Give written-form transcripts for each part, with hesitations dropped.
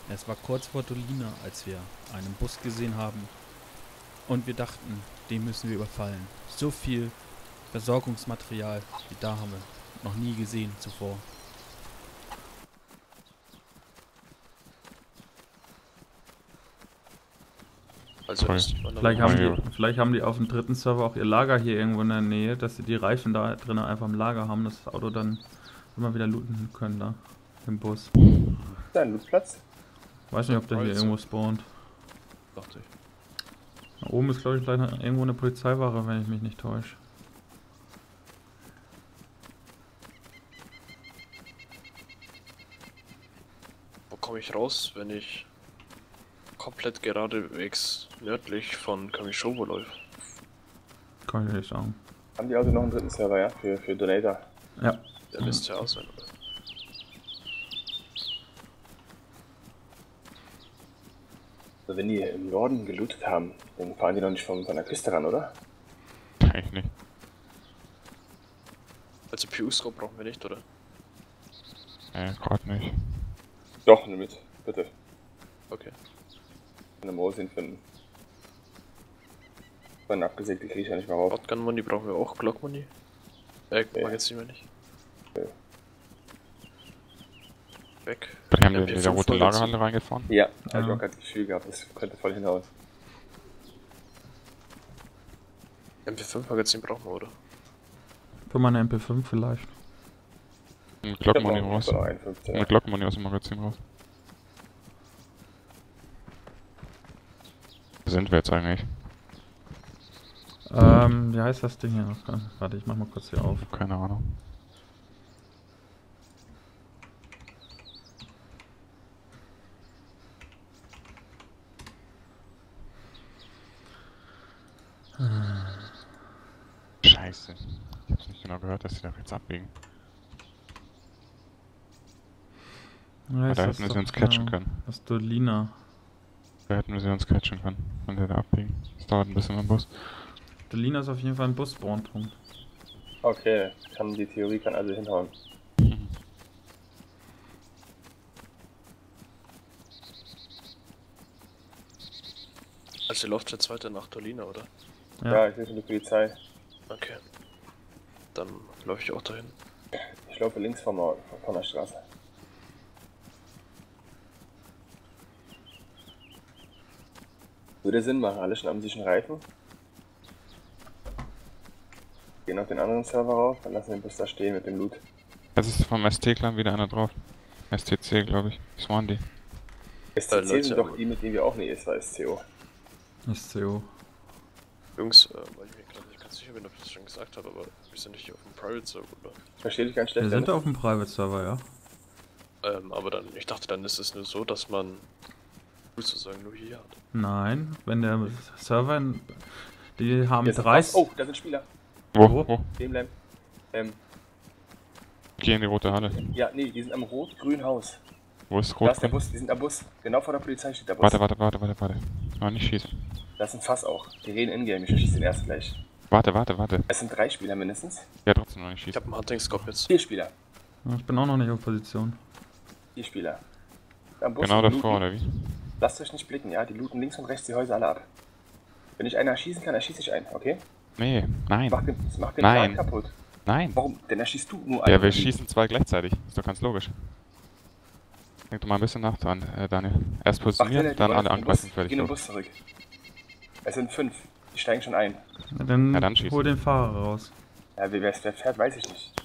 Es war kurz vor Dolina, als wir einen Bus gesehen haben und wir dachten, den müssen wir überfallen. So viel Versorgungsmaterial wie da haben wir noch nie gesehen zuvor. Also Vielleicht haben die auf dem dritten Server auch ihr Lager hier irgendwo in der Nähe, dass sie die Reifen da drin einfach im Lager haben, dass das Auto dann immer wieder looten können da im Bus. Da ein Lootplatz? Weiß nicht, ob der hier irgendwo spawnt. Dachte ich. Da oben ist, glaube ich, gleich irgendwo eine Polizeiwache, wenn ich mich nicht täusche. Wo komme ich raus, wenn ich komplett geradewegs nördlich von Kamishovo läufe? Kann ich nicht sagen. Haben die also noch einen dritten Server, ja? Für Donator? Ja. Der müsste ja auch sein, oder? Also wenn die im Norden gelootet haben, dann fahren die noch nicht von der Küste ran, oder? Eigentlich nicht. Also PU-Scope brauchen wir nicht, oder? Gerade nicht. Doch, nimm mit, bitte. Okay. Eine Mausin finden. Dann abgesägte kriege ich ja nicht mehr raus. Shotgun Money brauchen wir auch, Glock Money. Magazin wir nicht. Okay. Weg. Vielleicht haben wir in MP5 diese rote Magazin. Lagerhalle reingefahren. Ja, hab ich auch gerade das Gefühl gehabt, das könnte voll hinhauen. MP5 Magazin brauchen wir, oder? Für meine MP5 vielleicht. Mit Glockmoney Ich hab raus. noch 51, ja. Mit Glockmoney aus dem Magazin raus. Wo sind wir jetzt eigentlich? Wie heißt das Ding hier noch? Warte, ich mach mal kurz hier auf. Keine Ahnung. Scheiße. Ich hab's nicht genau gehört, dass sie da jetzt abbiegen. Ja, Da hätten wir sie uns catchen können. Das ist Dolina. Da hätten wir sie uns catchen können, wenn sie da abbiegen. Das dauert ein bisschen am Bus. Dolina ist auf jeden Fall ein Bus-Spawn-Punkt. Okay, die Theorie kann also hinhauen. Also ihr lauft jetzt weiter nach Dolina, oder? Ja, ich will für die Polizei. Okay. Dann laufe ich auch dahin. Ich laufe links von der Straße. Würde Sinn machen, alle schnappen sich einen Reifen. Gehen auf den anderen Server rauf und lassen den Bus da stehen mit dem Loot. Jetzt ist vom ST-Clan wieder einer drauf. STC, glaube ich. Das waren die. STC Leute, sind doch die, mit denen wir auch nicht, es war SCO. SCO. Jungs, weil ich mir gerade nicht ganz sicher bin, ob ich das schon gesagt habe, aber wir sind nicht hier auf dem Private Server, oder? Verstehe dich ganz schlecht. Wir sind Dennis. auf dem Private-Server, ja. Aber dann, ich dachte, dann ist es nur so, dass man sozusagen nur hier hat. Nein, wenn der Server... Die haben Hier ist 30... Oh, da sind Spieler. Wo? Dem bleiben. Geh in die rote Halle. Ja, nee, die sind am rot-grünen Haus. Wo ist Da ist der rot? Bus, die sind am Bus. Genau vor der Polizei steht der Bus. Warte. Noch nicht schießen. Das ist ein Fass auch. Die reden in-game, ich schieße den erst gleich. Warte. Es sind 3 Spieler mindestens. Ja, trotzdem noch nicht Ich schießen. habe einen Hunting-Scope jetzt. 4 Spieler. Ich bin auch noch nicht auf Position. 4 Spieler. Am Bus Genau looten. davor, oder wie? Lasst euch nicht blicken, ja? Die looten links und rechts die Häuser alle ab. Wenn ich einen erschießen kann, erschieße ich einen, okay? Nee, nein. Mach den Nein. Plan kaputt. Nein. Warum? Denn erschießt du nur einen. Ja, wir schießen zwei gleichzeitig. Ist doch ganz logisch. Denk doch mal ein bisschen nach dran, Daniel. Erst positionieren, dann alle angreifen, Geh fertig. in den Los. Bus zurück. Es sind 5. Die steigen schon ein. Ja, dann, Ja, dann schießen. hol den Fahrer raus. Ja, wer fährt, weiß ich nicht.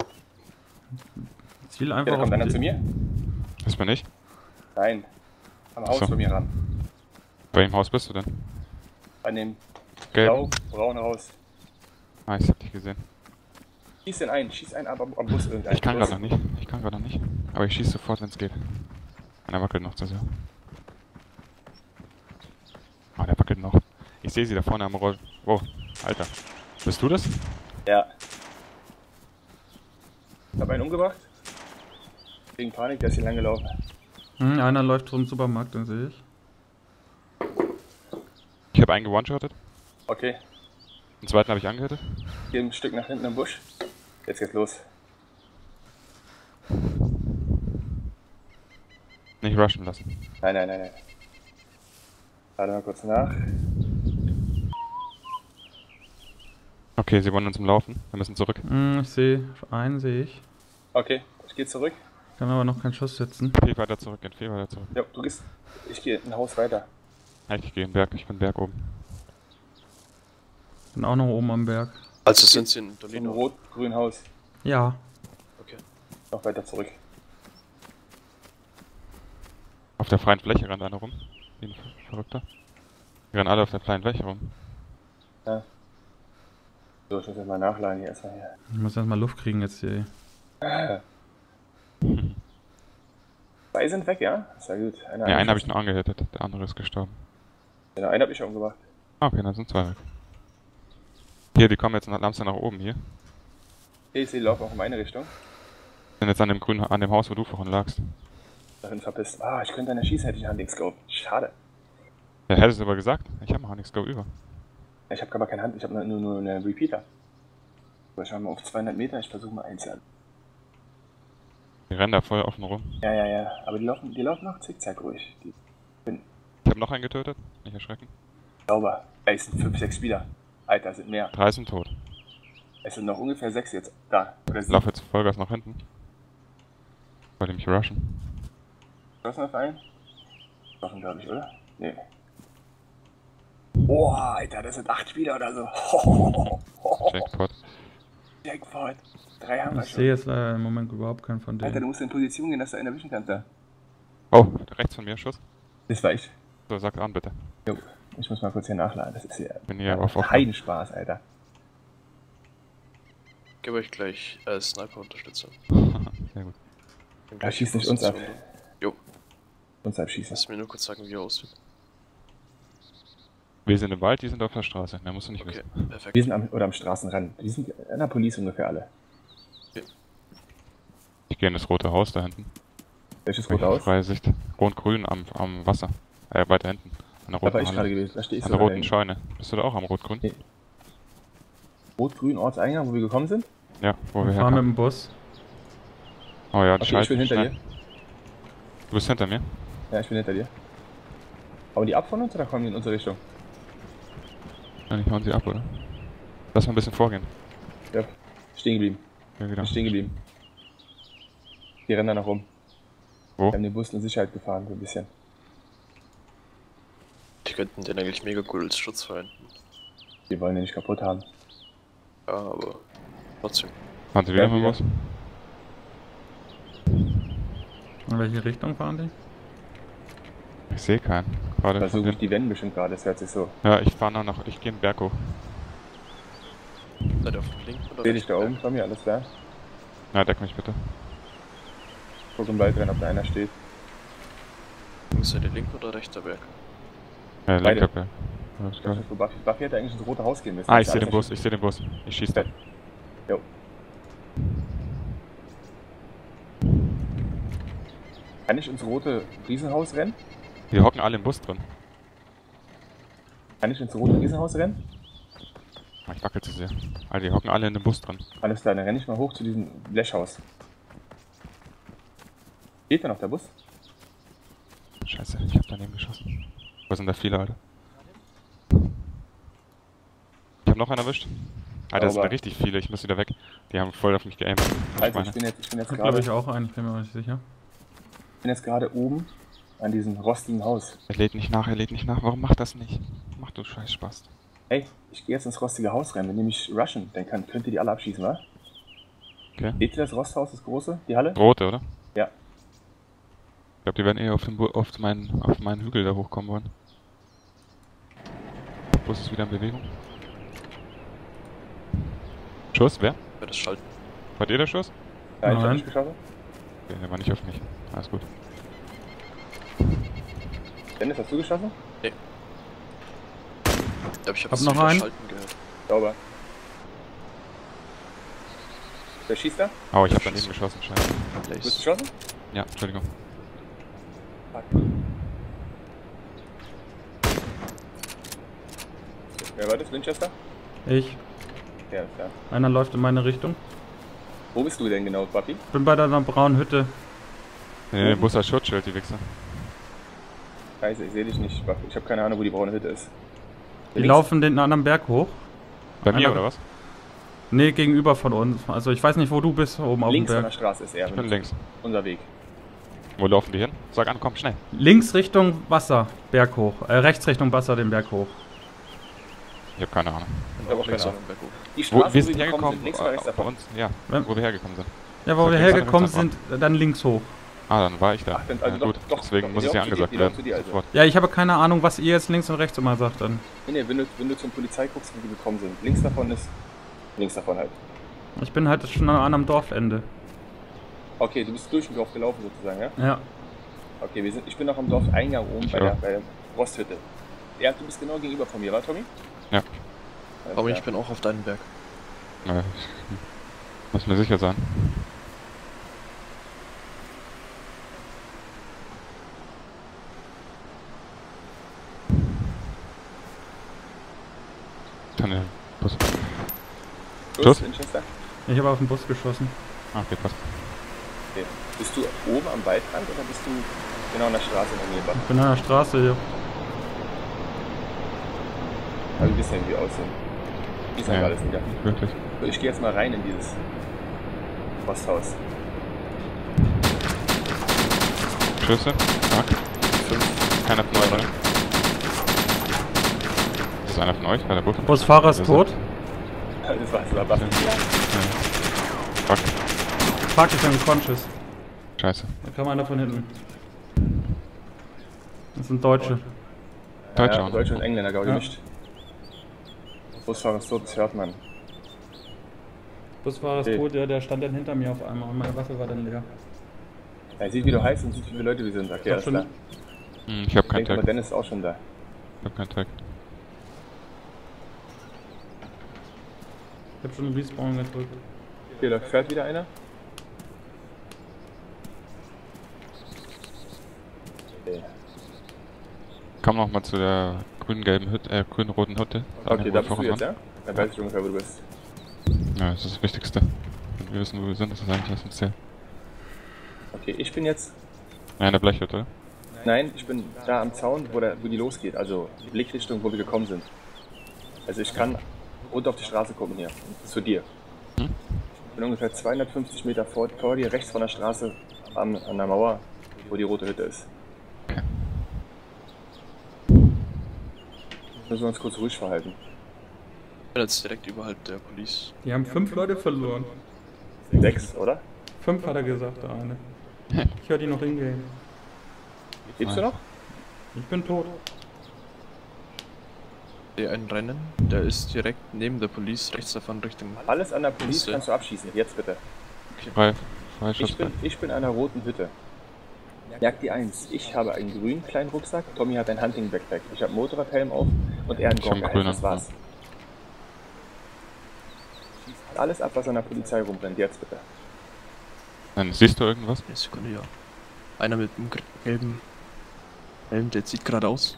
Ziel Ja, einfach da kommt einer zu die... mir? Das bin ich. Nein. Am Haus So. von mir ran. Bei welchem Haus bist du denn? An dem Gelb. braunen Haus. Ah, ich hab dich gesehen. Schieß den ein, schieß einen ab am Bus irgendeinen. Ich kann gerade noch nicht. Aber ich schieße sofort, wenn es geht. Einer wackelt noch zu sehr. Ah, der wackelt noch. Ich sehe sie da vorne am Roll. Wow, Alter. Bist du das? Ja. Ich hab einen umgebracht. Wegen Panik, der ist hier lang gelaufen. Einer läuft zum Supermarkt, den sehe ich. Ich habe einen gewone-shottet. Okay, Den zweiten habe ich angehittet. hier ein Stück nach hinten im Busch. Jetzt geht's los. Nicht rushen lassen. Nein, nein, nein, nein. Warte mal kurz nach. Okay, sie wollen uns im Laufen. Wir müssen zurück. Ich sehe, einen sehe ich. Okay, ich gehe zurück. Kann aber noch keinen Schuss setzen. Viel weiter zurück, geht viel weiter zurück. Ja, du gehst. Ich gehe ein Haus weiter. Ja, ich gehe in den Berg, ich bin Berg oben. Bin auch noch oben am Berg. Also sind sie in So ein Dolino. rot-grün Haus. Ja. Okay. Noch weiter zurück. Auf der freien Fläche rennt einer rum. Wie ein Verrückter. Die rennen alle auf der freien Fläche rum. So, ich muss jetzt mal nachladen hier erstmal hier. Ich muss erstmal Luft kriegen jetzt hier. Zwei sind weg, ja? Ist ja gut. Ja, einen habe ich nur angehittet, der andere ist gestorben. Ja, einen habe ich schon umgebracht. Ah, okay, dann sind zwei weg. Hier, die kommen jetzt langsam nach oben hier. Hey, sie laufen auch in meine Richtung. Sind jetzt an dem grünen, an dem Haus, wo du vorhin lagst. Darin verpisst. Ah, ich könnte eine schießen, hätte ich einen Handscope. Schade. Ja, hättest du aber gesagt, ich habe noch nichts go über. Ich habe aber keine Hand, ich habe nur eine Repeater. Aber schauen wir mal auf 200 Meter, ich versuche mal einzeln. Die rennen da voll offen rum. Ja, aber die laufen noch zickzack ruhig. Die Ich habe noch einen getötet, nicht erschrecken. sauber. Ey, es sind 5, 6 Spieler. Alter, es sind mehr. 3 sind tot. Es sind noch ungefähr 6 jetzt da. Oder Ich 7. laufe jetzt Vollgas nach hinten. Wollte mich rushen. Was noch ein? Doch, glaube ich, oder? Nee. Boah, Alter, das sind 8 Spieler oder so. Jackpot. Jackpot. 3 haben wir Ich schon. sehe jetzt leider im Moment überhaupt keinen von Alter, denen. du musst in Position gehen, dass du einen erwischen kannst da. Oh, rechts von mir Schuss. Das war ich. So, sag an bitte. Jo, ich muss mal kurz hier nachladen. Das ist hier Bin hier auf kein Spaß, Alter. Gebe euch gleich Sniper-Unterstützung. Sehr gut. Bin Ja, gleich schieß in nicht uns ab. Position. Jo, Uns abschießen. lass mir nur kurz sagen, wie er aussieht. Wir sind im Wald, die sind auf der Straße. Mehr musst du nicht Okay, wissen. perfekt. Wir sind am Straßenrand. Die sind an der Police ungefähr alle. Ich gehe in das rote Haus da hinten. Welches rote Haus? Freie Sicht. Rot-grün am Wasser. Weiter hinten. An der Da war roten ich gerade Halle. gewesen. Da stehe ich An so. der roten Scheune. Bist du da auch am Rot-grün? Nee. Rot-grün Ortseingang, wo wir gekommen sind. Ja, wo wir Wir fahren mit herkommen. dem Bus. Oh ja, die Okay, ich Scheiße. bin hinter schnell. dir. Du bist hinter mir? Ja, ich bin hinter dir. Hauen die ab von uns oder kommen die in unsere Richtung? Ja, nicht hauen sie ab, oder? Lass mal ein bisschen vorgehen. Ja, stehen geblieben. Ja, wieder. Bin stehen geblieben. Die rennen da noch rum. Wo? Wir haben den Bus in Sicherheit gefahren, so ein bisschen. Die könnten den eigentlich mega cool als Schutz verwenden. Die wollen den nicht kaputt haben. Ja, aber trotzdem. Fahren sie wieder Ja, mit dem wieder. Bus? In welche Richtung fahren die? Ich sehe keinen. Gerade von Versuche ich den- die Wände bestimmt gerade, das hört sich so. Ja, ich fahre noch, ich gehe den Berg hoch. Seid ihr auf dem linken oder Seh dich da rechten oben von mir, alles klar. Ja, deck mich bitte. Guck im Wald rein, ob da einer steht. Berg? Seid ihr linker oder rechter Berg? Beide. Linker Berg. Ja, hab ich Das gehört. ist so Buffy hätte eigentlich ins rote Haus gehen müssen. Ah, Das ich ist sehe den alles Bus, ich sehe den Bus. Ich schieße da. Jo. Kann ich ins rote Riesenhaus rennen? Die hocken alle im Bus drin. Kann ich ins rote Riesenhaus rennen? Ah, ich wackel zu sehr. Alter, die hocken alle in dem Bus drin. Alles klar, dann renne ich mal hoch zu diesem Blechhaus. Geht da noch der Bus? Scheiße, ich hab daneben geschossen. Wo sind da viele, Alter? Ich hab noch einen erwischt. Alter, das sind da Sauber. richtig viele, ich muss wieder weg. Die haben voll auf mich geaimt. Also ich bin jetzt Ich glaube gerade ich auch einen, ich bin mir nicht sicher. oben an diesem rostigen Haus. Er lädt nicht nach, Warum macht das nicht? Mach du scheiß Spaß. Hey, ich gehe jetzt ins rostige Haus rein, wenn die mich rushen, dann könnt ihr die alle abschießen, wa? Okay. Seht ihr das Rosthaus, das große, die Halle? Rote, oder? Ja. Ich glaube, die werden eher auf meinen Hügel da hochkommen wollen. Der Bus ist wieder in Bewegung. Schuss, wer? Wer das schalten? Wart ihr der Schuss? Ja, ich hab Nein. nicht geschossen. Okay, der war nicht auf mich. Alles gut. Dennis, hast du geschossen? Ich glaube, ich Hab habe noch einen. Schalten gehört. Sauber. Wer schießt da? Oh, ich hab daneben geschossen, scheiße. Du bist Blaze. geschossen? Ja, Entschuldigung. Fuck. Wer war das? Winchester? Ich. Ja, ist klar. Einer läuft in meine Richtung. Wo bist du denn genau, Papi? Bin bei deiner braunen Hütte. Den Bus als Schutzschild, die Wichser. Scheiße, ich sehe dich nicht. Ich habe keine Ahnung, wo die braune Hütte ist. Die laufen den anderen Berg hoch. Bei mir Einer- oder was? Nee, gegenüber von uns. Also ich weiß nicht, wo du bist, oben auf dem Links von der Berg. Straße ist er. Ich bin links. Unser Weg. Wo laufen die hin? Sag an, komm, schnell. Links Richtung Wasser, Berg hoch. Rechts Richtung Wasser, den Berg hoch. Ich hab keine Ahnung. Ich habe auch keine Links auf Ahnung. dem Berg hoch. Die Wo, Straße, wir wo sind wir gekommen hergekommen, sind, links oder rechts bei davon? uns, ja, Ja. wo wir hergekommen sind. Ja, wo wir Links oder hergekommen rechts davon? sind, dann links hoch. Ah, dann war ich da. Ach, dann- Ja, also gut, doch, deswegen doch, muss die es ja laufen zu dir, angesagt die werden. laufen zu dir, also. Sofort. Ja, ich habe keine Ahnung, was ihr jetzt links und rechts immer sagt dann. Nee, wenn du zur Polizei guckst, wie die gekommen sind. Links davon ist. Links davon halt. Ich bin halt schon an einem Dorfende. Okay, du bist durch dem Dorf gelaufen sozusagen, ja? Ja. Okay, ich bin noch am Dorfeingang oben bei Ja. der Rosthütte. Ja, du bist genau gegenüber von mir, war Tommy? Ja. Alles Aber klar. ich bin auch auf deinem Berg. Ja, ich muss mir sicher sein. Dann der Bus. Schuss? Winchester? Ich habe auf den Bus geschossen. Ah, okay, passt. Okay. Bist du oben am Waldrand oder bist du genau an der Straße in der Nähe? Ich bin an der Straße hier. Also ein bisschen wie aussehen. Wie ist halt Ja, alles wieder. nicht wirklich. So, ich gehe jetzt mal rein in dieses Posthaus. Schüsse? Mark? 5. Keiner von euch, oder? Ist das einer von euch? War der Bus? Busfahrer ist tot. Das war Waffen. Fuck. Fuck, ich bin conscious. Scheiße. Da kam einer von hinten. Das sind Deutsche. Deutsche Ja, auch noch. Deutsche und Engländer, glaube ich Ja. nicht. Busfahrer ist tot, das hört man. Busfahrer ist Okay. tot, der stand dann hinter mir auf einmal und meine Waffe war dann leer. Er sieht, wie du heißt und sieht, wie viele Leute wir sind. Okay, Doch alles schon. klar. Ich hab Ich keinen denke, aber Tag. Dennis ist auch schon da. Ich hab keinen Tag. Ich hab schon einen Respawn gedrückt. Hier, da fährt wieder einer. Okay, Komm noch mal zu der grün-gelben Hütte, grün-roten Hütte. okay, wo da wir bist du vorhin jetzt, waren. ja? Dann weiß ich ungefähr, wo du bist. Ja, das ist das Wichtigste. Wenn wir wissen, wo wir sind, das ist eigentlich essentiell. Okay, ich bin jetzt... Ja, in der Blechhütte, oder? Nein, ich bin da am Zaun, wo die losgeht. Also Blickrichtung, wo wir gekommen sind. Also ich kann runter auf die Straße gucken hier. Das ist für dir. Hm? Ich bin ungefähr 250 Meter vor dir, rechts von der Straße an der Mauer, wo die rote Hütte ist. Okay. Müssen wir uns kurz ruhig verhalten. Ich bin jetzt direkt überhalb der Police. Die haben 5 Leute verloren. 6, oder? 5 hat er gesagt, der eine. Ich höre die noch hingehen. Lebst du noch? Ich bin tot. Ich sehe einen rennen, der ist direkt neben der Police, rechts davon Richtung. Alles an der Police Ist, kannst du abschießen. Jetzt bitte. Frei Schuss. Ich bin an einer roten Hütte. Merk die 1. Ich habe einen grünen kleinen Rucksack, Tommy hat einen Hunting Backpack. Ich habe Motorradhelm auf und er einen Ich hab einen Gong. grünen, Das war's. Alles ab, was an der Polizei rumrennt. Jetzt bitte. Dann siehst du irgendwas? Eine Sekunde, ja. Einer mit dem gelben Helm, der zieht gerade aus.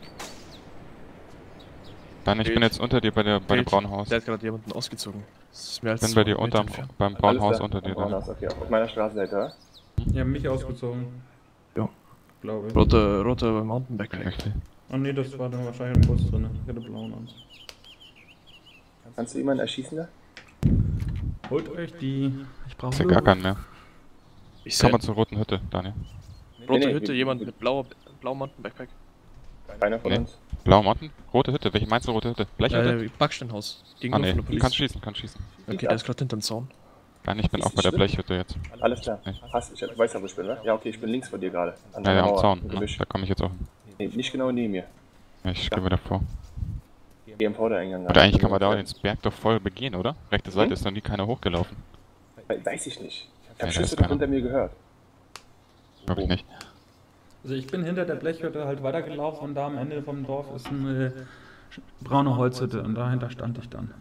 Nein, ich bin jetzt unter dir bei dem braunen Haus. Der hat gerade jemanden ausgezogen. Das ist mehr als Ich bin bei 200 dir Meter unterm, entfernt. beim braunen Alles Haus da? unter dir. Am braunen Da. Haus, okay. Auf meiner Straßenseite, oder? Die haben mich ausgezogen. Ja. Glaube ich. Roter Mountainbike. Okay. Oh ne, das war dann wahrscheinlich im Bus drin. Ich hatte blauen an. Kannst du jemanden erschießen da? Holt euch die. Ich brauche Ich sehe gar keinen mehr. Ich sehe Komm mal zur roten Hütte, Daniel. rote Nee, Hütte, wir- jemand mit blau Mountainbackpack. Keiner von Nee. uns? Blaue Motten? Rote Hütte. Welche meinst du rote Hütte? Blechhütte? Backsteinhaus. Ah Gegenüber ne, von der du Police. kannst schießen, kannst schießen. Okay, der ist gerade hinterm Zaun. Nein, ich bin Ist auch bei der schlimm? Blechhütte jetzt. Alles klar. Nee. Ich weiß ja, wo ich bin, ne? Ja, okay, ich bin links von dir gerade. An Ja, der ja, am Mauer, Zaun. im Ne? Gebüsch. Da komme ich jetzt auch hin. Nee, nicht genau neben mir. Ja, ich gehe wieder vor. Geh am Vordereingang. Und eigentlich kann man da den Berg doch voll begehen, oder? Rechte Seite ist noch nie keiner hochgelaufen. Weiß ich nicht. Ich da habe ist Schüsse keiner. doch hinter mir gehört. Glaube ich nicht. Also ich bin hinter der Blechhütte halt weitergelaufen und da am Ende vom Dorf ist eine braune Holzhütte und dahinter stand ich dann.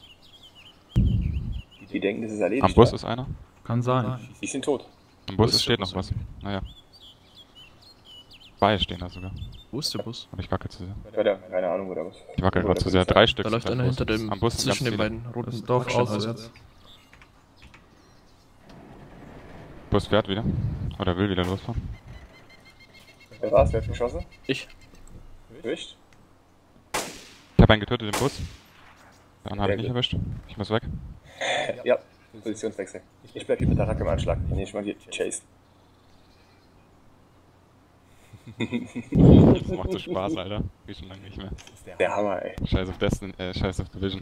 Die denken, das ist erledigt. Am Bus ja? ist einer. Kann sein. Die sind tot. Am Bus Bus, steht Bus. noch was. Naja. Zwei stehen da sogar. Wo ist der Bus? Aber ich wackel zu sehr. Bei der, keine Ahnung, oder was. Ich wackel Wo gerade der zu sehr. Polizei. 3 Stück. Da läuft sind einer am hinter Bus. dem, Am Bus sind ganz zwischen den viele. beiden roten Das Dorf Backsteinhäusern. auswärts. Bus fährt wieder. Oder will wieder losfahren. Wer war's? Wer hat geschossen? Ich. Erwischt? Ich habe einen getötet im Bus. Der andere habe ich Sehr nicht gut. erwischt. Ich muss weg. Ja, Positionswechsel. Ich bleib hier mit der Racke im Anschlag. Ich nehme mal die Chase. Das macht so Spaß, Alter. Wie schon lange nicht mehr. Der Hammer, ey. Scheiß auf Destiny, Scheiß auf Division.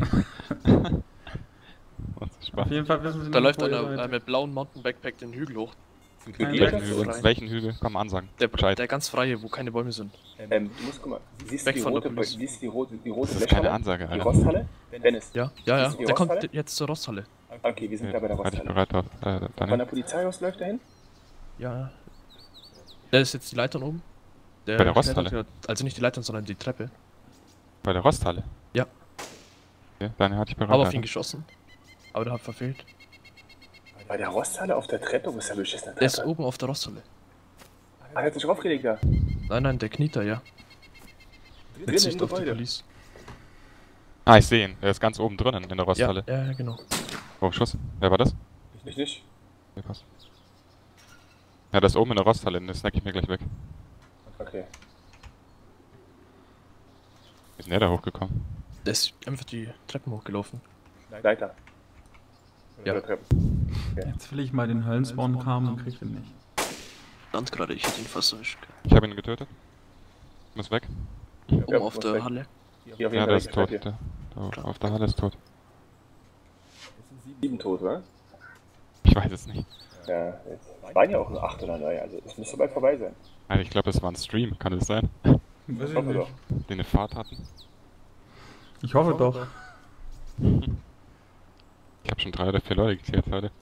Macht so Spaß. Auf jeden Fall wissen Sie Da nicht, läuft wo ihr einer seid. mit blauen Mountain-Backpack den Hügel hoch. Kein Welchen Weg. Hügel? Welchen Hügel? Komm, ansagen. Der Bescheid. ganz freie, wo keine Bäume sind. Du musst, guck mal, siehst du Weg die von der rote, Police. siehst die rote Das ist Blechhalle? keine Ansage, Die Alter. Rosthalle? Dennis. Ja, ja, ja. Ist die Der kommt Rosthalle? jetzt zur Rosthalle. Okay, wir sind da bei der Halt dich Rosthalle. bereit drauf. Von Daniel. der Polizei aus läuft dahin? Ja. Da ist jetzt die Leitern oben. Bei der Rosthalle? klettert gerade- Also nicht die Leitern, sondern die Treppe. Bei der Rosthalle? Ja. Okay, Daniel hat dich bereit. Aber auf ihn Alter. geschossen. Aber der hat verfehlt. Bei der Rosthalle auf der Treppe? Wo ist der beschissene Der ist Treppe? oben auf der Rosthalle. Ah, der hat sich raufgelegt da. Nein, der kniet da, ja. Drin Mit im Sicht auf die Gebäude. Police. Ah, ich sehe ihn. Er ist ganz oben drinnen in der Ja, Rosthalle. ja, genau. Oh, Schuss. Wer war das? Ich nicht. Okay, passt. Ja, das ist oben in der Rosthalle. Den snack ich mir gleich weg. Okay. Wie ist denn der da hochgekommen? Der ist einfach die Treppen hochgelaufen. Leiter. Ja. Oder Treppen. Jetzt will ich mal den Höllenspawn kamen und krieg den nicht. Land gerade, ich hätte ihn fast erwischt. Ich habe ihn getötet. Muss weg. Oben Ja, auf muss der weg. Halle. Hier auf jeden Ja, Fall der ist tot. hier. Der auf der Halle ist tot. 7 tot, oder? Ich weiß es nicht. Ja, jetzt waren ja auch nur 8 oder 9, also es müsste bald vorbei sein. Also ich glaube, das war ein Stream. Kann es sein? Weiß Ich ich hoffe nicht. doch. Den eine Fahrt hatten. Ich hoffe doch. Ich habe schon 3 oder 4 Leute geklärt heute.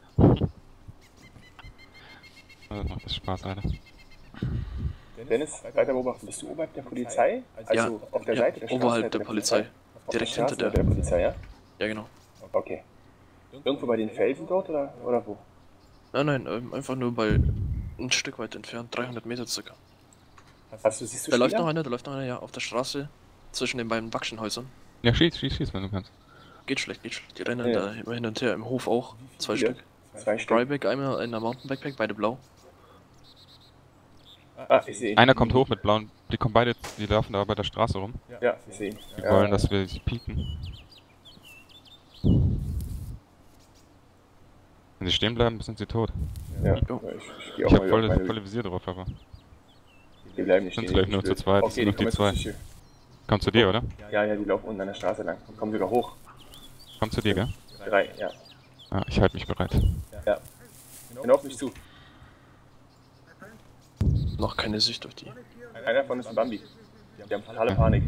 Das macht das Spaß, Alter. Dennis, weiter beobachten. Bist du oberhalb der Polizei? Also Ja, auf der ja, Seite der oberhalb Straßenseite der Polizei. Auf Direkt der hinter der. Straßenseite der Polizei, ja? Ja, genau. Okay. Irgendwo bei den Felsen dort oder wo? Nein, einfach nur bei ein Stück weit entfernt, 300 Meter circa. Siehst du Da läuft Spieler? noch einer, ja, auf der Straße zwischen den beiden Backsteinhäusern. Ja, schieß, wenn du kannst. Geht schlecht. Die rennen Ja. da immer hin und her, im Hof auch. 2 Viele? Stück. 2 Stück. Dryback, einmal in der Mountain-Backpack, beide blau. Ah, ich sehe ihn. Einer kommt hoch mit blauen. Die kommen beide, die laufen da bei der Straße rum. Ja, ich sehe ihn. Die wollen, dass wir sie pieken. Wenn sie stehen bleiben, sind sie tot. Ja, Jo. ich gehe auch Ich mal habe wieder auf meine volle Visier drauf, aber. Die bleiben nicht Sind stehen. vielleicht nur die zu zweit, Okay, sind noch die kommen jetzt zwei. zur Tür. Kommt zu dir, oder? Ja, die laufen unten an der Straße lang. Kommen sogar hoch. Kommt zu dir, gell? 3, ja. Ja, ich halte mich bereit. Ja. Genau auf mich zu. Noch keine Sicht auf die. Einer von uns ist ein Bambi. Die haben totale Panik.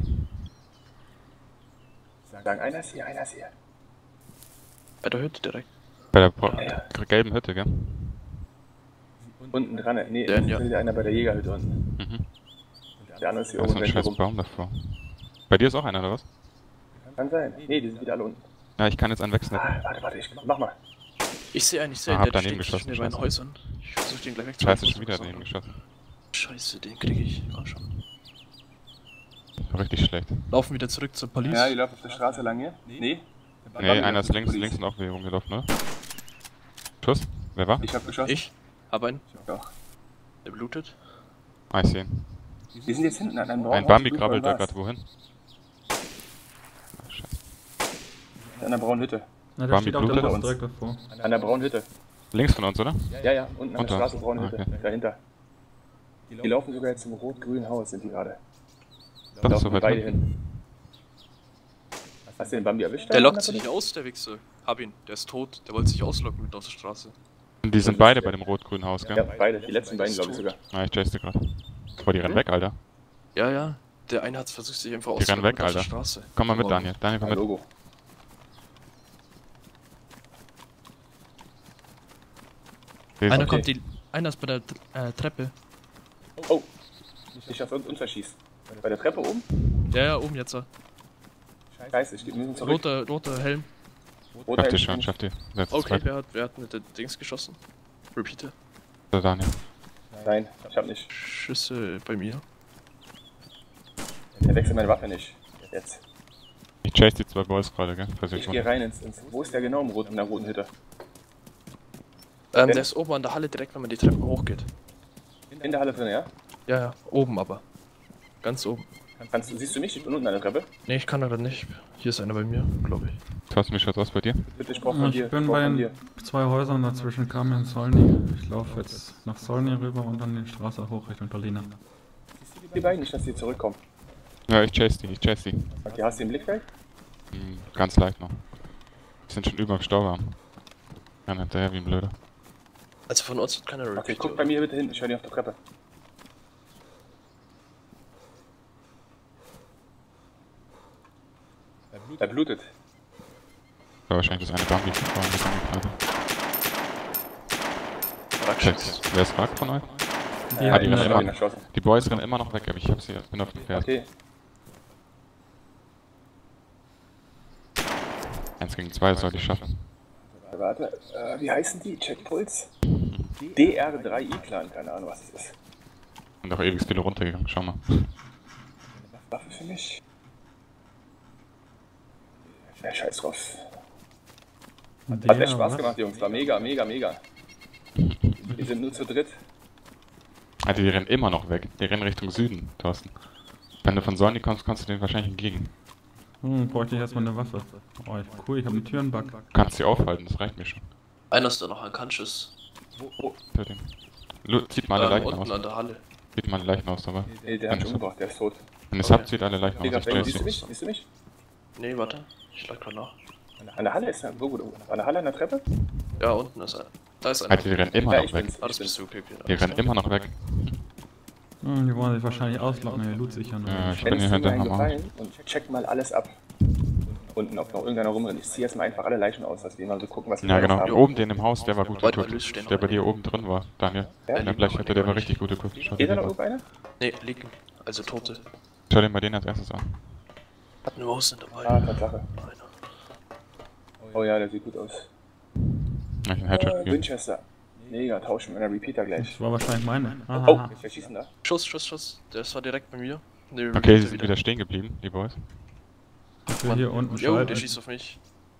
Sagen, einer ist hier, einer ist hier. Bei der Hütte direkt. Bei der Ja. gelben Hütte, gell? Unten dran. Nee, Der, ja. ist wieder einer bei der Jägerhütte unten. Mhm. Der andere ist hier Da ist oben so ein und rennt scheiß rum. Baum davor. Bei dir ist auch einer, oder was? Kann sein. Nee, die sind wieder alle unten. Ja, ich kann jetzt einen wechseln. Ah, warte, mach mal. Ich sehe einen, Ah, hab der daneben steht zwischen den beiden geschossen, Häusern. Ich versuche den gleich Scheiße, wegzuhalten. schon wieder daneben geschossen. Scheiße, den kriege ich. Komm schon. Richtig schlecht. Laufen wieder zurück zur Police. Ja, die laufen auf der Straße lang hier. Nee? Nee, einer ist links und auch wieder rumgelaufen, oder? Schuss? Wer war? Ich hab geschossen. Ich hab einen, Doch. der blutet. Ah, ich sehe ihn. Wir sind jetzt hinten an einem Baum. Ein Bambi krabbelt da gerade wohin? Ah, scheiße. An der braunen Hütte. Na, der Bambi steht auch der blutet Boss uns. direkt davor. An der braunen Hütte. Links von uns, oder? Ja, unten an der Unter Straße, uns. braune Ah, Hütte. okay. Dahinter. Die laufen sogar jetzt zum rot-grünen Haus, sind die gerade. Das ist Laufen so weit beide hin. hin. Hast du den Bambi erwischt? Der an lockt der sich Polizei? aus, der Wichser. Hab ihn, der ist tot. Der wollte sich auslocken mit auf der Straße. Die sind beide bei dem rot-grünen Haus, Ja, gell? beide. Die letzten beiden, glaube ich sogar. Ah, ich chase gerade. Boah, die rennen weg, Alter. Ja. Der eine hat versucht, sich einfach Die rennen weg, auf der Alter. Straße. Komm mal mit, Aber Daniel. Daniel, komm Ein mit. Logo. Einer Okay. einer ist bei der Treppe. Oh. Nicht auf uns verschießt. Bei der Treppe oben? Ja, oben jetzt. Scheiße, wir müssen zurück. Roter Helm. Roter Schafft ihr Helm. schon, schafft ihr. Jetzt Okay, zweit. wer hat mit der Dings geschossen? Repeater. Der Daniel. Nein, ich hab nicht. Schüsse bei mir. Der wechselt meine Waffe nicht. Jetzt. Ich chase die zwei Boys gerade, gell? Versuch Ich gehe mal. rein ins. Wo ist der genau in der roten Hütte? Der ist oben an der Halle direkt, wenn man die Treppen hochgeht. In der Halle drin, ja? Ja, ja, oben aber. Ganz oben. Siehst du mich? Ich bin unten an der Treppe. Ne, ich kann leider nicht. Hier ist einer bei mir, glaube ich. Thorsten, wie schaut's aus bei dir? Bitte, ich brauch von dir. Ich bin brauch bei von den dir. 2 Häusern dazwischen Kami und Solny. Ich laufe jetzt nach Solny rüber und dann die Straße hoch Richtung Berliner. Die beiden nicht, dass die zurückkommen. Ja, ich chase die. Okay, hast du den Blickfeld? Ganz leicht noch. Die sind schon über dem Stauwagen. Ja, hinterher wie ein Blöder. Also von uns wird keiner Repeat. Okay, guck bei mir bitte hin, ich höre dich auf der Treppe. Er blutet. War wahrscheinlich das eine Bambi. Praxis. Wer ist Wrack von euch? Die Ja, hatten die eine rennen Ich hab ihn immer. erschossen. Die Boys rennen immer noch weg, aber ich hab sie, bin auf dem Pferd. Okay, 1 gegen 2, das sollte ich schaffen. warte. Wie heißen die? Checkpuls? DR3i-Clan, keine Ahnung, was das ist. Sind doch ewig viele runtergegangen, schau mal. Waffe für mich? Ja, scheiß drauf. Hat echt Spaß gemacht, Jungs. War mega, mega, mega. Wir sind nur zu dritt. Alter, die rennen immer noch weg. Die rennen Richtung Süden, Thorsten. Wenn du von Solny kommst, kommst du denen wahrscheinlich entgegen. Bräuchte ich erstmal eine Waffe. Oh, cool, ich habe einen Türenbug. Du kannst sie aufhalten, das reicht mir schon. Einer ist da noch unconscious. Töt ihn. Zieht mal alle Leichen Unten aus. an der Halle. Zieht mal alle Leichen aus, aber. Nee, der hat schon umgebracht, der ist tot. Wenn ihr es habt, zieht alle Leichen Digga, aus. Ich chase siehst du sie. mich? Siehst du mich? Nee, warte. Ich schlag grad nach. An der Halle ist er. Wo gut? An der Halle an der Treppe? Ja, unten ist er. Da ist einer. Alter, die rennen immer Ja, noch ich weg. bin's. Ah, das bist du, okay. Die rennen immer noch weg. Die wollen sich wahrscheinlich auslocken, der Loot sichern. Ja, ich bin hier Kennst du mir hinter einen am Arsch. Gefallen und check mal alles ab. Unten, ob noch irgendeiner rumrennt. Ich ziehe jetzt mal einfach alle Leichen aus, dass wir mal so gucken, was wir Ja, alles genau. haben. Oben den im Haus, der war gut Warte, geguckt. Luis, stehen noch Der bei dir einige. oben drin war, Daniel. Ja? In der Blechhütte, der war richtig gut geguckt. Schau Geht da noch dir irgendeiner? Nee, liegen. Also Tote. den bei denen als erstes an. Hat eine Maus dabei. Ah, Tatsache. Einer. Oh ja, der sieht gut aus. Ich einen Headshot gegeben. Winchester. Mega, tauschen mit einer Repeater gleich. Das war wahrscheinlich meine. Oh, Aha. wer schießt denn da? Schuss. Das war direkt bei mir. Nee, Okay, sie sind wieder stehen geblieben, die Boys. Ich will hier unten Jo, der schalten. schießt auf mich.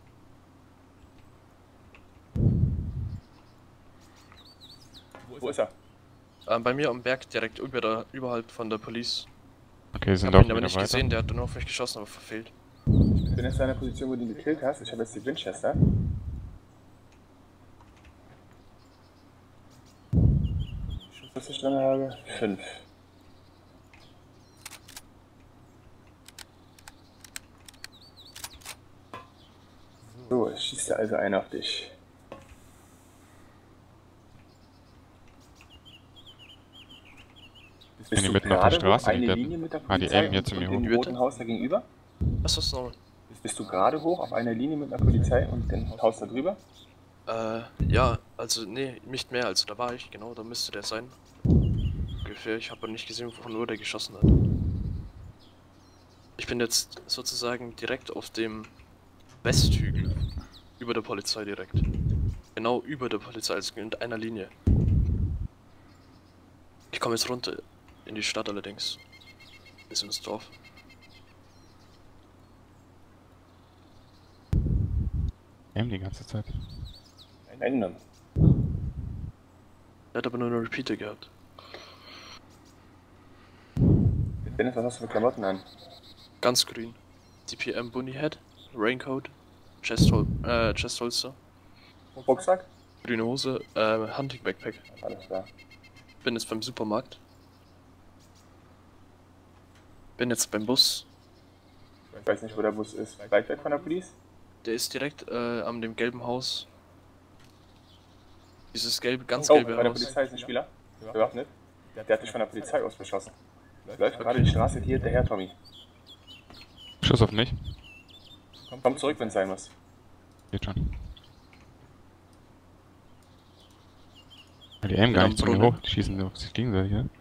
Wo ist er? Bei mir am Berg direkt überhalb von der Police. Okay, sie Ich sind hab auch ihn aber wieder nicht weiter. gesehen, der hat nur auf mich geschossen, aber verfehlt. Ich bin jetzt in einer Position, wo du ihn gekillt hast. Ich habe jetzt die Winchester. Schussstände habe 5. So, es schießt ja also einer auf dich. bin hier mitten auf der Straße, eine die Linie mit der Ah, die Polizei aimen jetzt zu mir und hoch. dem roten Haus da gegenüber? Was ist das nochmal? Bist du gerade hoch auf einer Linie mit der Polizei und dem Haus da drüber? Ja, also nee, nicht mehr, also da war ich, genau, da müsste der sein. Ungefähr, ich habe aber nicht gesehen, von wo der geschossen hat. Ich bin jetzt sozusagen direkt auf dem Westhügel, über der Polizei direkt. Genau über der Polizei, also in einer Linie. Ich komme jetzt runter, in die Stadt allerdings. Bis ins Dorf. Aimen die ganze Zeit. Ändern. Er hat aber nur eine Repeater gehabt. Dennis, was hast du für Klamotten an? Ganz grün. DPM Bunny Head, Raincoat, Chestholster, Rucksack? grüne Hose, Hunting Backpack. Alles klar. Bin jetzt beim Supermarkt. Bin jetzt beim Bus. Ich weiß nicht, wo der Bus ist. Weit weg von der Police? Der ist direkt an dem gelben Haus. Dieses gelbe, ganz Oh, gelbe bei der Haus. Polizei ist ein Spieler. Bewaffnet. Der hat dich von der Polizei aus beschossen. Läuft gerade die Straße hier hinterher, Tommy. Schuss auf mich. Komm zurück, wenn es sein muss. Geht schon. Ja, die aimen gar nicht zu mir hoch, die schießen auf sich gegenseitig, ne?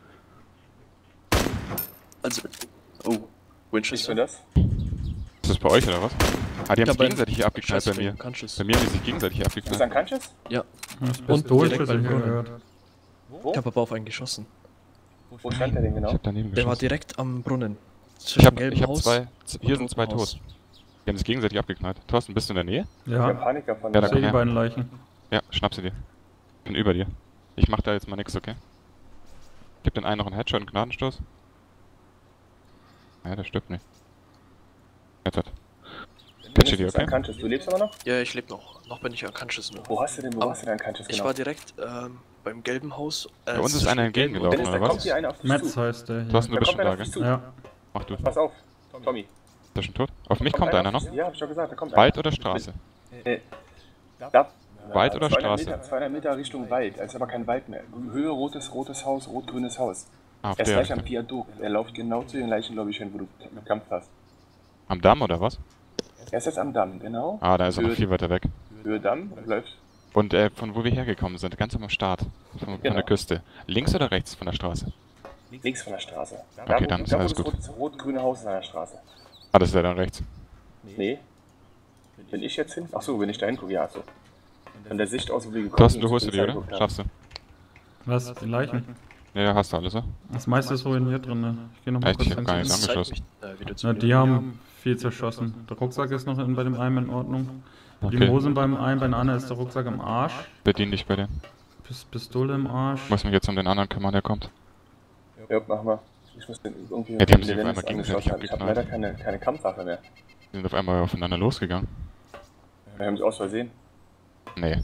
Also, oh, Siehst du Winchester. das? Ist das bei euch oder was? Ah, die haben Ja, sich bei- gegenseitig hier abgeknallt bei mir. Conscious. Bei mir haben die sich gegenseitig hier Ist das abgeknallt. Unconscious? Ja, Das Und Pistolenschuss direkt beim Brunnen. gehört. Wo? ich habe aber auf einen geschossen. Wo stand der denn Ich genau? hab daneben Der war geschossen. direkt am Brunnen. Ich Zwischen hab gelbem Haus. zwei, hier sind und zwei rotem Haus. tot. Die haben sich gegenseitig abgeknallt. Thorsten, bist du in der Nähe? Ich hab Ja, Panik davon. Ja, da ich sehe komm die her. beiden Leichen. Ja, schnapp sie dir. Ich bin über dir. Ich mach da jetzt mal nix, okay? Gibt den einen noch einen Headshot, einen Gnadenstoß? Ja, der stirbt nicht. Jetzt hat. Patchy, die okay? Unconscious. Du lebst aber noch? Ja, ich lebe noch. Noch bin ich unconscious nur. Wo warst du denn Unconscious Ich war direkt beim gelben Haus. Bei uns ist einer entgegengelaufen, Dennis, da oder kommt was? hier einer auf dich Metz zu. heißt der Du hast hier. eine Da kommt einer auf Beschlage. dich zu. Ja. Mach du. Pass auf, Tommy. Ist der schon tot? Auf mich kommt einer noch? Ja, hab ich doch gesagt, da kommt Wald einer. oder Straße? Da. Wald oder 200 Straße? Meter, 200 Meter Richtung Wald. Es ist aber kein Wald mehr. Höhe, rotes Haus, rot-grünes Haus. Ah, auf Er ist gleich der. am Viadukt. Er läuft genau zu den Leichen, glaube ich, hin, wo du gekämpft hast. Am Damm oder was? Er ist jetzt am Damm, genau. Ah, da ist er noch viel weiter weg. Höhe Damm und läuft. Und von wo wir hergekommen sind, ganz am Start. Von der Küste. Links oder rechts von der Straße? Links von der Straße. Okay, dann ist alles wo gut. das rot-grüne Haus ist an der Straße. Ah, das ist ja dann rechts. Nee. Bin ich jetzt hin? Achso, wenn ich da hingucke, ja, so. Von der Sicht aus, wo wir gekommen Thorsten, sind. du holst du die, oder? Polizei Schaffst du? Was? Die Leichen? Ja, hast du alles, oder? Das meiste ist ruiniert drin, ne? Ich geh noch mal Echt? kurz Ich hab gar nichts angucken. angeschossen. Na, die haben viel zerschossen. Der Rucksack ist noch bei dem einen in Ordnung. Die Okay. Hosen beim einen, bei den anderen ist der Rucksack im Arsch. Bedien dich bei denen. Pistole im Arsch. Ich muss mich jetzt um den anderen kümmern, der kommt. Ja, mach mal. Ich muss den irgendwie... Ja, die haben sich den auf einmal Dennis gegenseitig angeschossen. Ich habe leider abgeknallt. keine Kampfwaffe mehr. Die sind auf einmal aufeinander losgegangen. Wir haben es aus Versehen. Nee.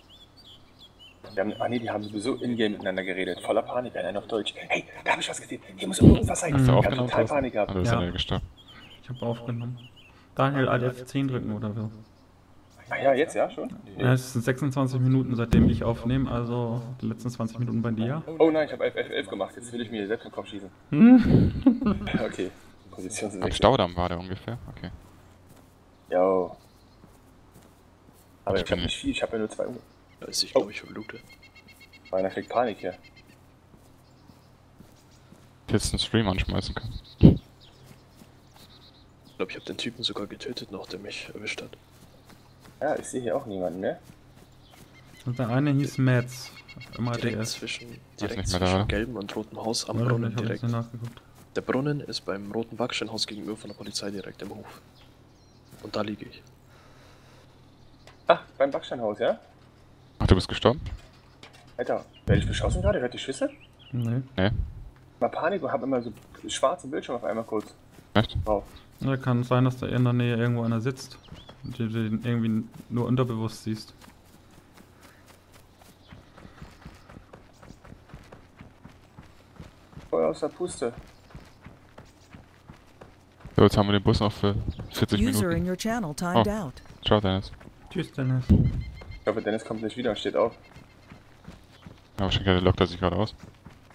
Die haben sowieso in-game miteinander geredet. Voller Panik, einer auf Deutsch. Hey, da habe ich was gesehen. Hier muss irgendwas sein. Hast du Ich hab aufgenommen? total Thorsten? Panik gehabt. Also ist Ja. er gestorben. Ich habe aufgenommen. Daniel, Alt F10 drücken oder so. Ah ja, jetzt ja schon? Ja, es sind 26 Minuten, seitdem ich aufnehme, also die letzten 20 Minuten bei dir. Oh nein, ich habe F11 gemacht. Jetzt will ich mir selbst den Kopf schießen. Okay. Position sind Am weg. Staudamm war der ungefähr. Okay. Jo. Aber Ich ich habe bin nicht viel. Ich habe ja nur 2 Uhr. Da ist ich, glaube ich, verblute. Meiner kriegt Panik hier. Jetzt einen Stream anschmeißen können. Ich glaube, ich habe den Typen sogar getötet noch, der mich erwischt hat. Ja, ich sehe hier auch niemanden, ne? Und der eine hieß Metz. Im Direkt ADS. zwischen, nicht direkt mehr zwischen da, oder? gelbem und rotem Haus am Ja, Brunnen ich habe direkt. jetzt nachgeguckt. Der Brunnen ist beim roten Backsteinhaus gegenüber von der Polizei direkt im Hof. Und da liege ich. Ach, beim Backsteinhaus, ja? Ach, du bist gestorben? Alter, werde ich beschossen gerade? Hört die Schüsse? Nee. Nee. Mal Panik und habe immer so schwarzen Bildschirm auf einmal kurz Echt? drauf. Ja, kann sein, dass da in der Nähe irgendwo einer sitzt. Und du den irgendwie nur unterbewusst siehst. Voll aus der Puste. So, jetzt haben wir den Bus noch für 40 User Minuten. in your channel timed Oh. out. Ciao, Dennis. Tschüss, Dennis. Ich hoffe, Dennis kommt gleich wieder und steht auf. Ja, wahrscheinlich lockt er sich gerade aus.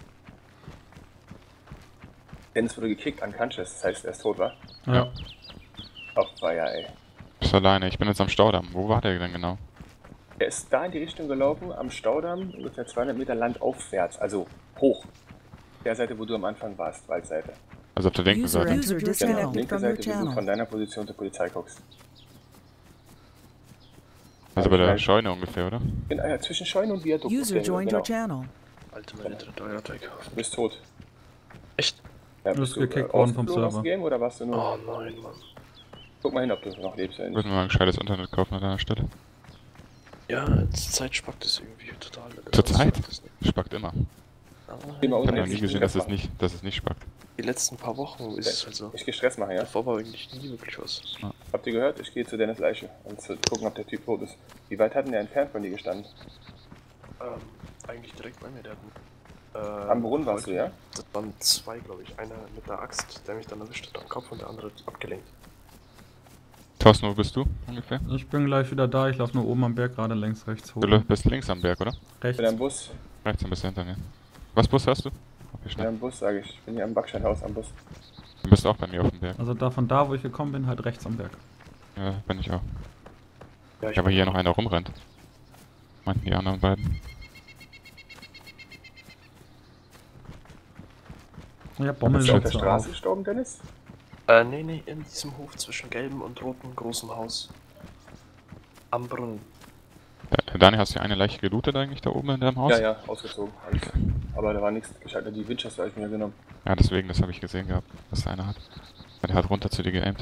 Dennis wurde gekickt, unconscious. Das heißt, er ist tot, wa? Ja. Ach, war ja, ey. Bist alleine. Ich bin jetzt am Staudamm. Wo war der denn genau? Er ist da in die Richtung gelaufen, am Staudamm, ungefähr 200 Meter landaufwärts, also hoch. Der Seite, wo du am Anfang warst, Waldseite. Also auf der linken User Seite. entered Genau, disconnected linke from your Seite, wo du von channel. deiner Position zur Polizei guckst. Also bei der Scheune ungefähr, oder? Genau, ja, zwischen Scheune und Viadukt. User Okay, joined your genau. channel. Alter, mein Internet euer Dreck. Du bist tot. Echt? Ja, Du bist gekickt worden vom rausgeflogen aus Server. dem Game oder warst du nur... Oh nein, Mann. Guck mal hin, ob du noch lebst. Würden wir mal ein gescheites Internet kaufen an deiner Stelle. Ja, zur Zeit spackt es irgendwie total. Zur Zeit? Spackt es nicht. Spackt immer. Ah, Geh mal Ich unten habe noch hin, nie ich gesehen, Stress dass machen. es nicht spackt. die letzten paar Wochen ist es halt so. Ich geh Stress machen, ja? Davor war eigentlich nie wirklich was. Habt ihr gehört? Ich gehe zu Dennis Leiche und zu gucken, ob der Typ tot ist. Wie weit hat denn der entfernt von dir gestanden? Eigentlich direkt bei mir, der hat Am Brunnen warst du, ja? Das waren 2, glaube ich. Einer mit der Axt, der mich dann erwischt hat am Kopf, und der andere abgelenkt. Thorsten, wo bist du ungefähr? Ich bin gleich wieder da, ich laufe nur oben am Berg, gerade längs, rechts hoch. Du bist links am Berg, oder? Ich bin am Rechts. Bus. Rechts ein bisschen hinter mir. Was Bus hast du? Okay, Ich bin schnell. am Bus, sage ich. Ich bin hier am Backsteinhaus am Bus. Du bist auch bei mir auf dem Berg. Also von da, wo ich gekommen bin, halt rechts am Berg. Ja, bin ich auch. Ja, Ja, aber hier noch einer rumrennt. Meinten die anderen beiden. Ja, Bist du auf der Bommelschütze Straße auf. gestorben, Dennis? Nee, in diesem Hof zwischen gelbem und rotem großem Haus. Am Brunnen. Dani, hast du eine Leiche gelootet eigentlich da oben in deinem Haus? Ja, ja, ausgezogen. Alles. Aber da war nichts gescheitert. Die Winchester habe ich mir genommen. Ja, deswegen, das habe ich gesehen gehabt, dass da einer hat. Der hat runter zu dir geaimt.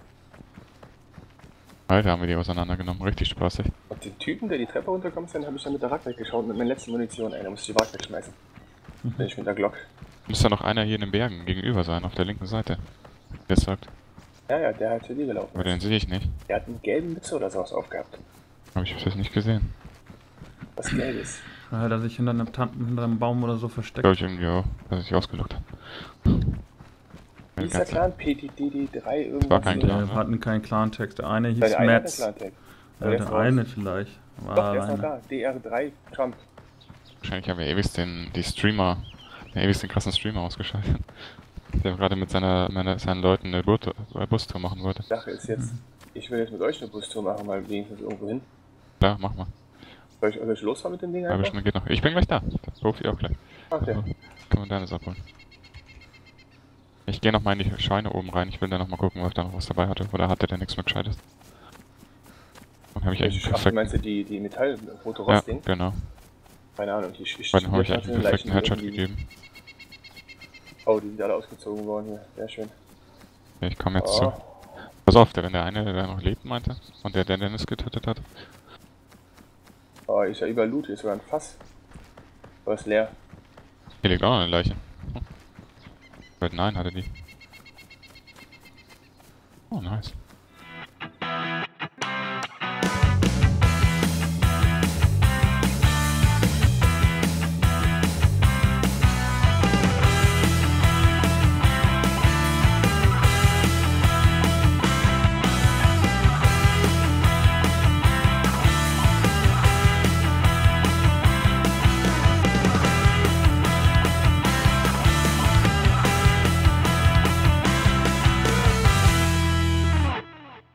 Alter, haben wir die auseinandergenommen. Richtig spaßig. Und den Typen, der die Treppe runterkommt, den habe ich dann mit der Wrack weggeschaut mit meiner letzten Munition. Ey, da musste ich die Wrack wegschmeißen. Bin ich mit der Glock. Muss da noch einer hier in den Bergen gegenüber sein, auf der linken Seite. Der sagt, Ja, der hat zu dir gelaufen. aber den sehe ich nicht. Der hat einen gelben Mütze oder sowas aufgehabt. Habe ich das nicht gesehen. Was Gelbes. Da hat er sich hinter einem Baum oder so versteckt. Glaube ich irgendwie auch, dass ich ausgelockt habe. Wie ist der Clan? PTDD3 irgendwas? war kein Wir Clan, ne? hatten keinen Clan-Text. Der eine hieß Der eine hat Metz. einen Clan-Tag. Ja, Der ist der raus. eine vielleicht. War Doch, der ist noch einer. da. DR3 Trump. Wahrscheinlich haben wir ewig den krassen Streamer ausgeschaltet. Der gerade mit seinen Leuten eine Bustour machen wollte. Die Sache ist jetzt, ich will jetzt mit euch eine Bustour machen, mal wenigstens irgendwo hin. Klar, mach mal. Soll ich losfahren mit dem Ding Halbe einfach? Stunde geht noch. Ich bin gleich da. Der Profi auch gleich. Okay. Also, kann man deines abholen. Ich gehe noch mal in die Scheune oben rein. Ich will da noch mal gucken, ob ich da noch was dabei hatte. Oder hatte der nichts mehr Gescheites? Dann habe ich eigentlich Ach, perfekt. meinst du die Metall-Rote Ja, Rost-Ding? genau. Keine Ahnung, Bei dem habe ich eigentlich einen perfekten Headshot irgendwie- gegeben. Oh, die sind alle ausgezogen worden hier. Sehr schön. Ja, ich komme jetzt Oh, zu. Pass auf, wenn der eine, der noch lebt, meinte, und der Dennis getötet hat. oh, ist ja überall Loot, hier ist sogar ein Fass. Aber ist leer. Hier liegt auch noch eine Leiche. Nein, hatte die. Oh, nice.